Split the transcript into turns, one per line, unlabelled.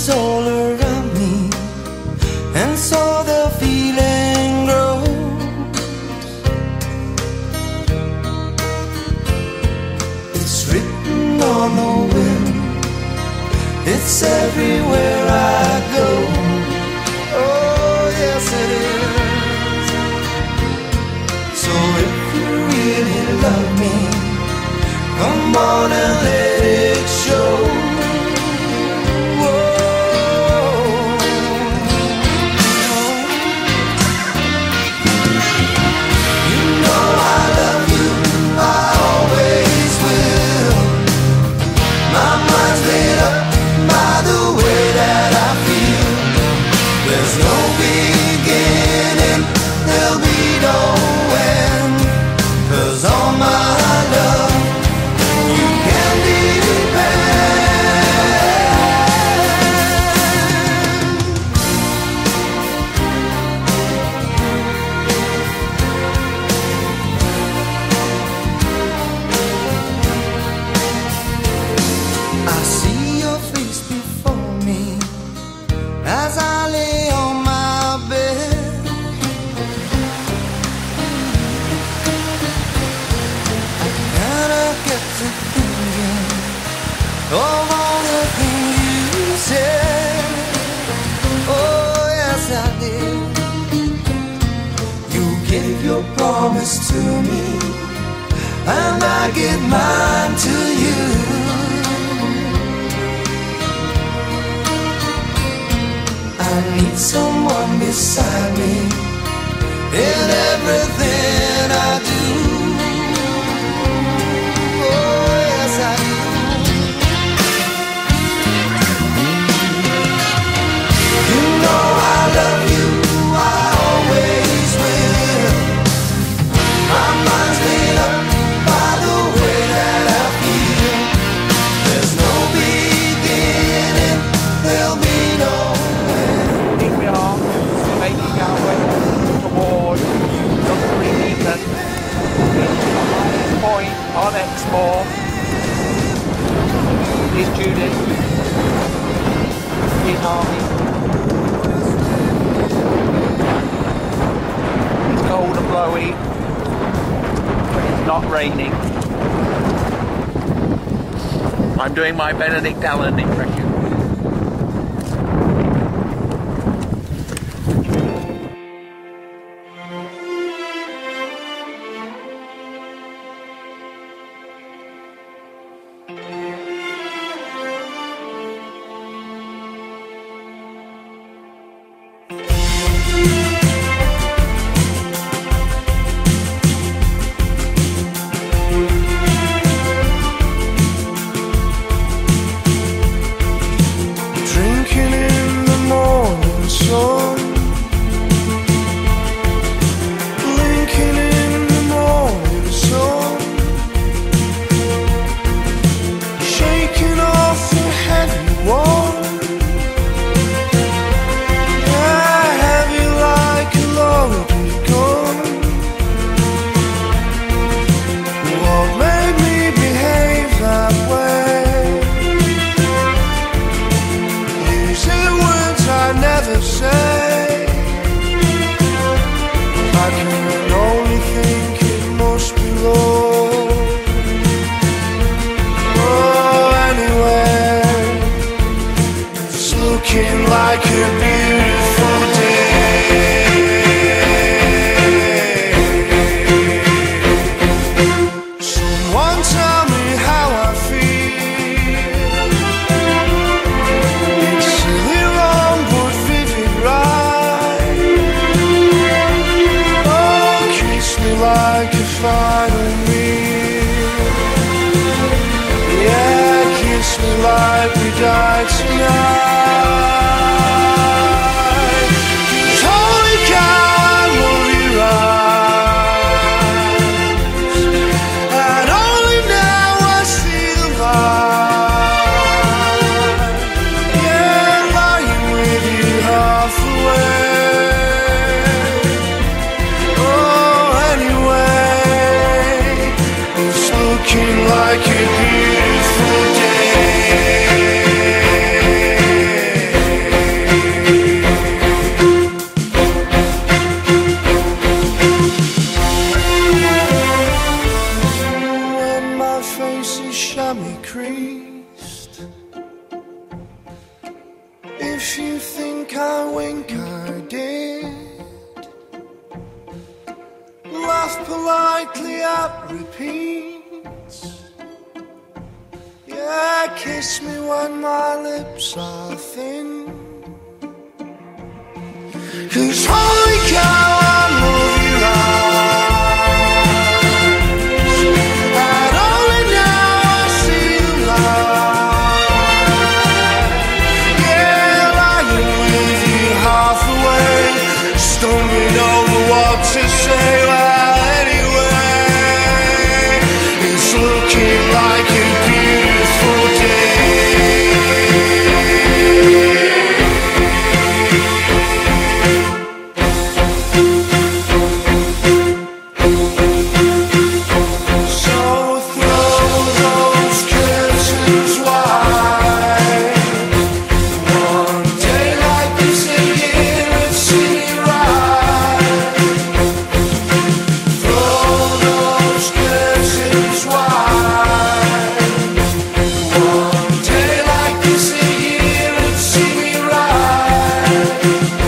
was all around me, and so the feeling grows. It's written on the wind, it's everywhere I go. Oh yes it is. So if you really love me, come on and let it show. As I lay on my bed, and I get to thinking of all the things you said. Oh yes I did. You gave your promise to me, and I give mine to you. I need someone beside me in everything I do. Oh yes I do. You know I love you, I always will. My mind's made up by the way that I feel. There's no beginning, there'll be no
making our way towards the 3 meters. This point on Exmoor is Judith in Army. It's cold and blowy, but it's not raining. I'm doing my Benedict Allen impression.
Like a beautiful day. Someone tell me how I feel. It's silly wrong but vivid right. Oh, kiss me like a final meal. Yeah, kiss me like we died tonight. Like a beautiful day. When my face is chamois creased, if you think I wink, I did. Laugh politely at repeats. Yeah, kiss me when my lips are thin. 'Cause holy cow, I love you eyes, and only now I see the light. Yeah, lying with you half awake, stumbling over what to say. Well, anyway, it's looking like a beautiful day. So throw those curtains wide. One day like this again, it's see me right. Throw those curtains wide. One day like this again, it's see me right.